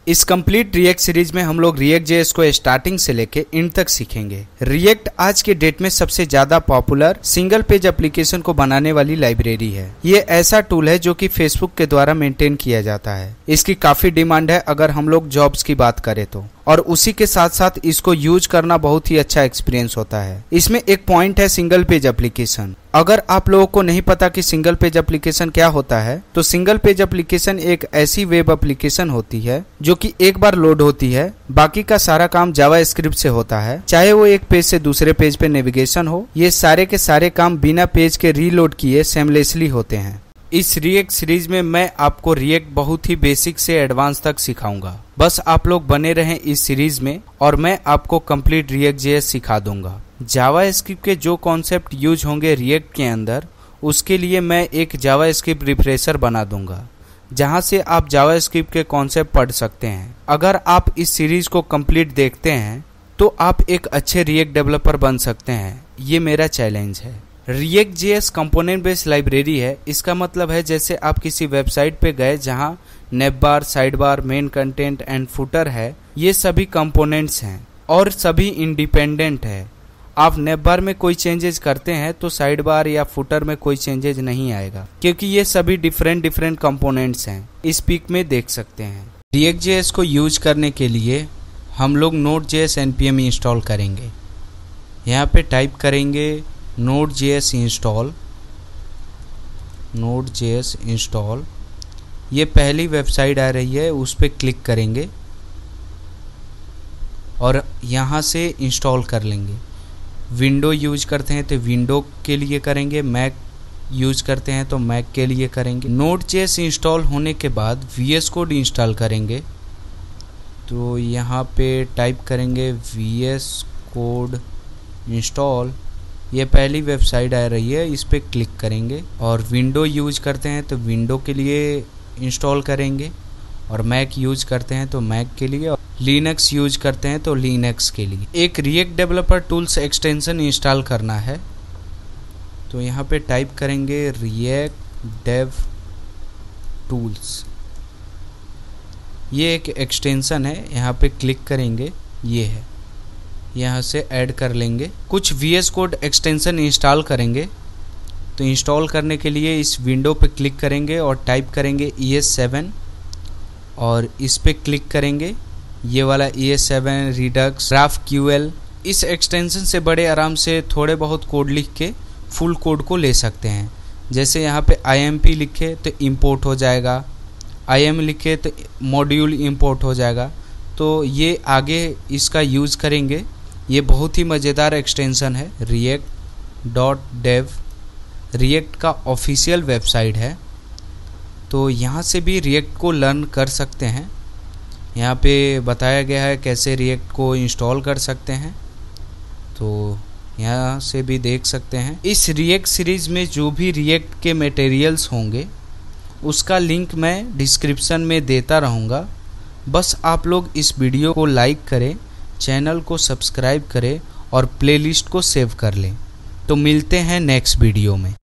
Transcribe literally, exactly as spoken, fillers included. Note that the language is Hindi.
इस कंप्लीट रिएक्ट सीरीज में हम लोग रिएक्ट जेएस को स्टार्टिंग से लेके एंड तक सीखेंगे। रिएक्ट आज के डेट में सबसे ज्यादा पॉपुलर सिंगल पेज एप्लीकेशन को बनाने वाली लाइब्रेरी है। ये ऐसा टूल है जो कि फेसबुक के द्वारा मेंटेन किया जाता है। इसकी काफी डिमांड है अगर हम लोग जॉब्स की बात करें तो, और उसी के साथ साथ इसको यूज करना बहुत ही अच्छा एक्सपीरियंस होता है। इसमें एक पॉइंट है सिंगल पेज एप्लीकेशन। अगर आप लोगों को नहीं पता कि सिंगल पेज एप्लीकेशन क्या होता है, तो सिंगल पेज एप्लीकेशन एक ऐसी वेब एप्लीकेशन होती है जो कि एक बार लोड होती है, बाकी का सारा काम जावास्क्रिप्ट से होता है। चाहे वो एक पेज से दूसरे पेज पे नेविगेशन हो, ये सारे के सारे काम बिना पेज के रीलोड किए सेमलेसली होते हैं। इस रिएक्ट सीरीज में मैं आपको रिएक्ट बहुत ही बेसिक से एडवांस तक सिखाऊंगा। बस आप लोग बने रहें इस सीरीज में और मैं आपको कंप्लीट रिएक्ट जेएस सिखा दूंगा। जावास्क्रिप्ट के जो कॉन्सेप्ट यूज होंगे रिएक्ट के अंदर, उसके लिए मैं एक जावास्क्रिप्ट रिफ्रेशर बना दूंगा, जहां से आप जावास्क्रिप्ट के कॉन्सेप्ट पढ़ सकते हैं। अगर आप इस सीरीज को कंप्लीट देखते हैं तो आप एक अच्छे रिएक्ट डेवलपर बन सकते हैं। ये मेरा चैलेंज है। React JS component based library है। इसका मतलब है जैसे आप किसी वेबसाइट पे गए जहां nav bar, side bar, main content and footer है, ये सभी कंपोनेंट्स हैं और सभी इंडिपेंडेंट है। आप नेव बार में कोई चेंजेस करते हैं तो साइड बार या फुटर में कोई चेंजेस नहीं आएगा, क्योंकि ये सभी डिफरेंट डिफरेंट कंपोनेंट्स हैं। इस पिक में देख सकते हैं। रिएक्ट जेएस को यूज करने के लिए हम लोग नोड जेएस एनपीएम इंस्टॉल करेंगे। यहाँ पे टाइप करेंगे Node JS install, Node JS install. ये पहली वेबसाइट आ रही है, उस पर क्लिक करेंगे और यहाँ से इंस्टॉल कर लेंगे। विंडो यूज करते हैं तो विंडो के लिए करेंगे, मैक यूज करते हैं तो मैक के लिए करेंगे। नोड जेएस इंस्टॉल होने के बाद वीएस कोड इंस्टॉल करेंगे। तो यहाँ पे टाइप करेंगे वीएस कोड इंस्टॉल। ये पहली वेबसाइट आ रही है, इस पर क्लिक करेंगे और विंडो यूज करते हैं तो विंडो के लिए इंस्टॉल करेंगे, और मैक यूज करते हैं तो मैक के लिए, और लिनक्स यूज करते हैं तो लिनक्स के लिए। एक React developer tools extension install करना है। तो यहाँ पे टाइप करेंगे रिएक्ट डेव टूल्स। ये एक एक्सटेंशन है, यहाँ पे क्लिक करेंगे, ये है, यहाँ से ऐड कर लेंगे। कुछ वीएस कोड एक्सटेंशन इंस्टॉल करेंगे। तो इंस्टॉल करने के लिए इस विंडो पे क्लिक करेंगे और टाइप करेंगे ई एस सेवन, और इस पे क्लिक करेंगे, ये वाला E S seven Redux GraphQL. इस एक्सटेंशन से बड़े आराम से थोड़े बहुत कोड लिख के फुल कोड को ले सकते हैं। जैसे यहाँ पे आई एम पी लिखे तो इंपोर्ट हो जाएगा, आई एम लिखे तो मॉड्यूल इंपोर्ट हो जाएगा। तो ये आगे इसका यूज़ करेंगे। ये बहुत ही मज़ेदार एक्सटेंशन है। रिएक्ट डॉट डेव रिएक्ट का ऑफिशियल वेबसाइट है, तो यहाँ से भी रिएक्ट को लर्न कर सकते हैं। यहाँ पे बताया गया है कैसे रिएक्ट को इंस्टॉल कर सकते हैं, तो यहाँ से भी देख सकते हैं। इस रिएक्ट सीरीज़ में जो भी रिएक्ट के मटेरियल्स होंगे उसका लिंक मैं डिस्क्रिप्शन में देता रहूँगा। बस आप लोग इस वीडियो को लाइक करें, चैनल को सब्सक्राइब करें और प्लेलिस्ट को सेव कर लें। तो मिलते हैं नेक्स्ट वीडियो में।